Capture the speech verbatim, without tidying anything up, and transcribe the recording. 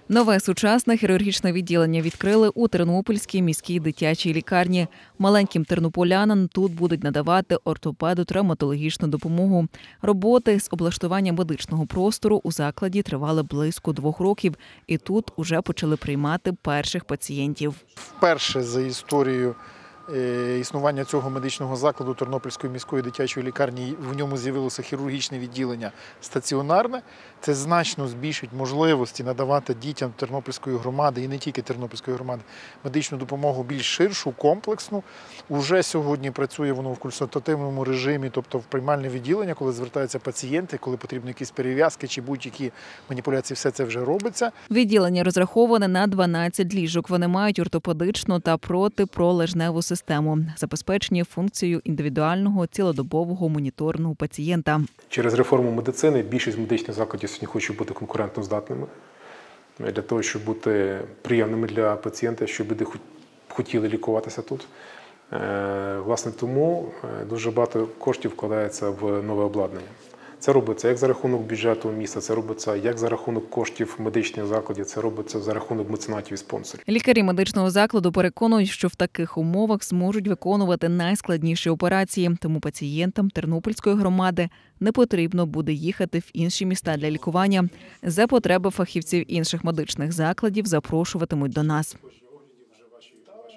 Нове сучасне хірургічне відділення відкрили у Тернопільській міській дитячій лікарні. Маленьким тернополянам тут будуть надавати ортопедо-травматологічну допомогу. Роботи з облаштування медичного простору у закладі тривали близько двох років. І тут уже почали приймати перших пацієнтів. Вперше за історію існування цього медичного закладу Тернопільської міської дитячої лікарні в ньому з'явилося хірургічне відділення стаціонарне. Це значно збільшить можливості надавати дітям Тернопільської громади і не тільки Тернопільської громади медичну допомогу більш ширшу, комплексну. Уже сьогодні працює воно в консультативному режимі, тобто в приймальне відділення, коли звертаються пацієнти, коли потрібні якісь перев'язки чи будь-які маніпуляції, все це вже робиться. Відділення розраховане на дванадцять ліжок. Вони мають ортопедичну та протипролежневу систему, забезпечені функцією індивідуального цілодобового моніторингу пацієнта. Через реформу медицини більшість медичних закладів сьогодні хочуть бути конкурентоздатними, для того, щоб бути приємними для пацієнта, щоб люди хотіли лікуватися тут. Власне, тому дуже багато коштів вкладається в нове обладнання. Це робиться як за рахунок бюджету міста, це робиться як за рахунок коштів медичних закладів, це робиться за рахунок меценатів і спонсорів. Лікарі медичного закладу переконують, що в таких умовах зможуть виконувати найскладніші операції. Тому пацієнтам Тернопільської громади не потрібно буде їхати в інші міста для лікування. За потреби фахівців інших медичних закладів запрошуватимуть до нас.